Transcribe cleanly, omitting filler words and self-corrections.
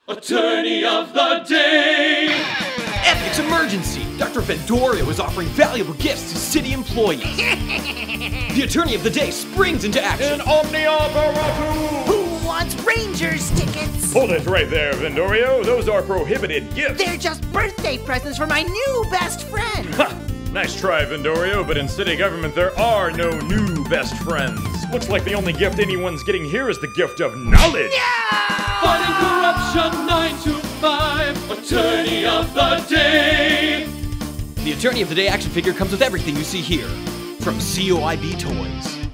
Attorney of the Day! Ethics emergency! Dr. Vendorio is offering valuable gifts to city employees. The Attorney of the Day springs into action. In Omnia Baratu! Who wants Rangers tickets? Hold it right there, Vendorio. Those are prohibited gifts. They're just birthday presents for my new best friend. Ha! Nice try, Vendorio, but in city government there are no new best friends. Looks like the only gift anyone's getting here is the gift of knowledge. Fighting corruption 9 to 5, Attorney of the Day! The Attorney of the Day action figure comes with everything you see here, from COIB Toys.